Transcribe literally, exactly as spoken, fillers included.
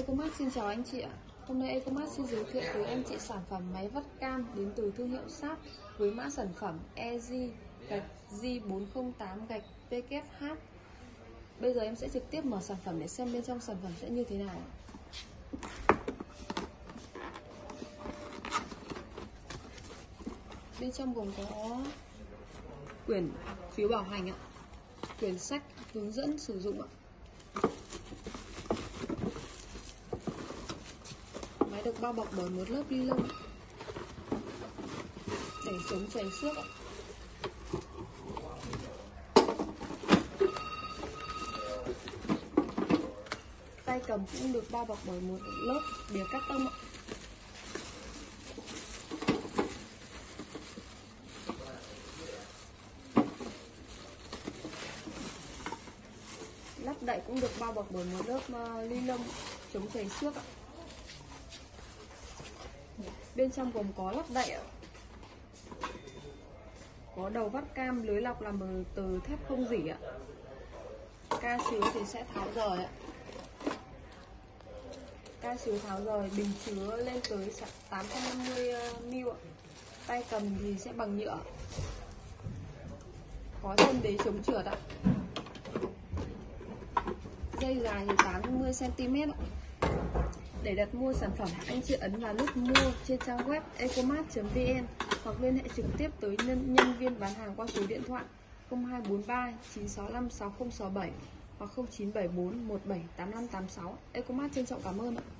Ecomart xin chào anh chị ạ. Hôm nay Ecomart xin giới thiệu tới anh chị sản phẩm máy vắt cam đến từ thương hiệu Sharp với mã sản phẩm E G gạch G bốn không tám gạch W H. Bây giờ em sẽ trực tiếp mở sản phẩm để xem bên trong sản phẩm sẽ như thế nào. Bên trong gồm có quyển phiếu bảo hành ạ, quyển sách hướng dẫn sử dụng ạ. Máy được bao bọc bởi một lớp ni lông để chống chảy xước ạ. Tay cầm cũng được bao bọc bởi một lớp bìa cắt tông ạ. Lắp đậy cũng được bao bọc bởi một lớp uh, ni lông chống chảy xước ạ. Bên trong gồm có lắp đậy ạ, có đầu vắt cam, lưới lọc làm bằng từ thép không rỉ ạ. Ca chứa thì sẽ tháo rời ạ. Ca chứa tháo rời, bình chứa lên tới tám trăm năm mươi mi li lít ạ. Tay cầm thì sẽ bằng nhựa, có chân đế chống trượt ạ. Dây dài thì tám mươi xăng ti mét ạ. Để đặt mua sản phẩm, anh chị ấn vào nút mua trên trang web ecomart chấm vn hoặc liên hệ trực tiếp tới nhân, nhân viên bán hàng qua số điện thoại không hai bốn ba chín sáu năm sáu không sáu bảy hoặc không chín bảy bốn một bảy tám năm tám sáu. Ecomart trân trọng cảm ơn ạ.